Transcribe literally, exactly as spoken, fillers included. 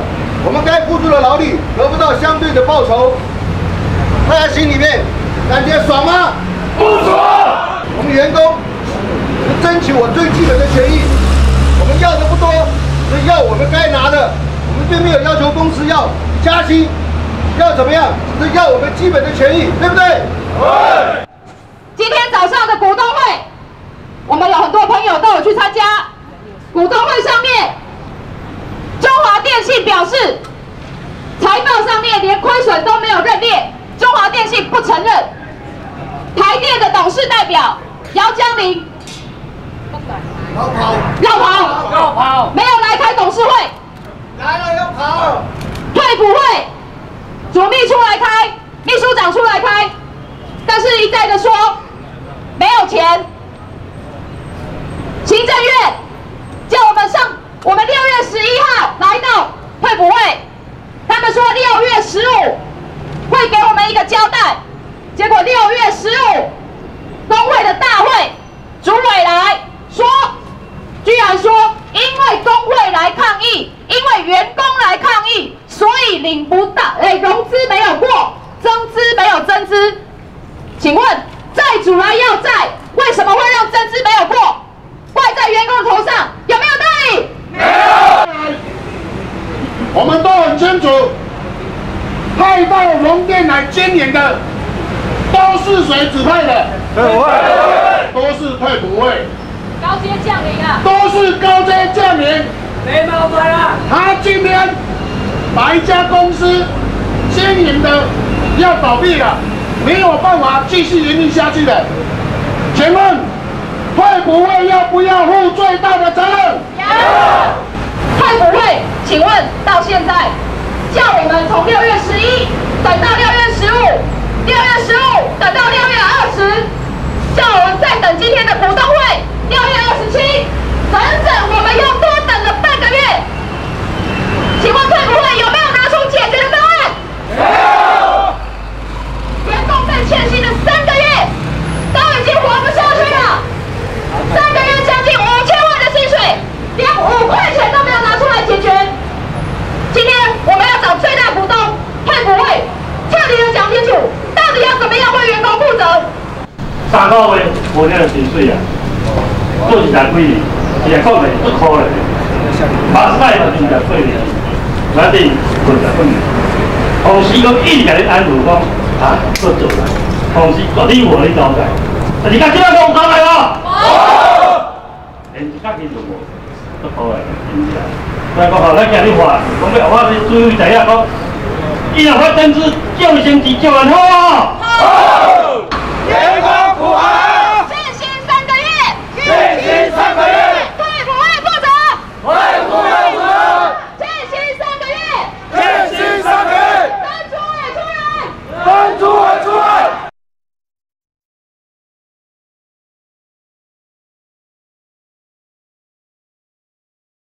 我们该付出的劳力得不到相对的报酬，大家心里面感觉爽吗？ 不爽！ 我们员工是争取我最基本的权益，我们要的不多，是要我们该拿的。我们并没有要求公司要加薪，要怎么样，只是要我们基本的权益，对不对？ 对。 今天早上的股东会，我们有很多朋友都有去参加。股东会上面，中华电信表示，财报上面连亏损都没有认列，中华电信不承认。台电的董事代表姚江林绕跑， 绕跑， 绕跑， 没有来开董事会， 来了要跑。 退股会，主秘出来开，秘书长出来开，但是一再的说没有钱。行政院叫我们上，我们六月十一号来到退股会，他们说六月十五会给我们一个交代，结果六月十五工会的大会，主委来说，居然说因为工会来抗议，因为员工来抗议，所以领不到，哎，融资没有过，增资没有增资。请问债主来要债，为什么会让增资没有过？怪在员工的头上，有没有道理？ 没有。 我们都很清楚，派到龙电来经营的都是谁指派的？ 退股会， 都是退股会， 高阶将领啊， 都是高阶将领。 没毛病啊！ 他今天把一家公司经营的要倒闭了，没有办法继续营运下去的，请问退股会要不要负最大的责任？ 要。退股会，请问到现在叫我们从六月十一等到六月十五，六月十五等到六月二十，叫我们再等今天的股东会，六月二十七，整整我们又多等了半个月。请问退股会有没有拿出解决的方案？ 没有。 员工被欠薪了三个月，都已经活不下去了。三个月将近五千万的薪水，连五块钱都没有拿出来解决。今天我们要找最大股东退股会，彻底的讲清楚，到底要怎么样为员工负责。 三个月无领薪水啊，做一十几年，一个月一块嘞，马赛就二十岁年，咱哋混十几年，同时佮一直甲你安抚讲啊，做做啦，同时佮你话你交代，但是甲即摆讲有交代无？连一角钱都无，都好来，真正。咱讲吼，咱今日话，讲要我你注意知影讲，伊若发增资，叫伊升级，叫人好啊！好。